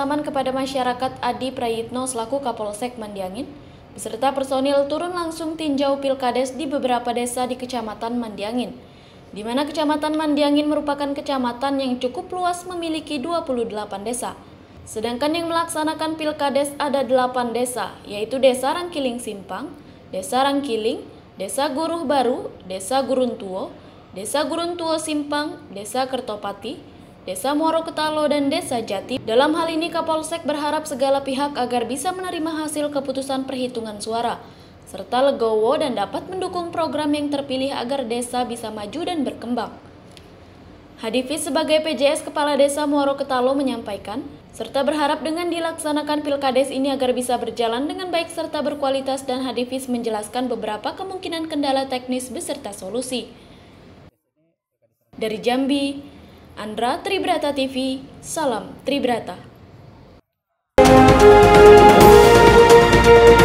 kebersamaan kepada masyarakat, Adi Prayitno selaku Kapolsek Mandiangin beserta personil turun langsung tinjau Pilkades di beberapa desa di Kecamatan Mandiangin, di mana Kecamatan Mandiangin merupakan kecamatan yang cukup luas memiliki 28 desa. Sedangkan yang melaksanakan Pilkades ada 8 desa, yaitu Desa Rangkiling Simpang, Desa Rangkiling, Desa Guruh Baru, Desa Guruntuo, Desa Guruntuo Simpang, Desa Kertopati, Desa Muaro Ketalo, dan Desa Jati. Dalam hal ini Kapolsek berharap segala pihak agar bisa menerima hasil keputusan perhitungan suara, serta legowo dan dapat mendukung program yang terpilih agar desa bisa maju dan berkembang. Hadivis sebagai PJS Kepala Desa Muaro Ketalo menyampaikan, serta berharap dengan dilaksanakan Pilkades ini agar bisa berjalan dengan baik serta berkualitas, dan Hadivis menjelaskan beberapa kemungkinan kendala teknis beserta solusi. Dari Jambi, Andra Tribrata TV, salam Tribrata.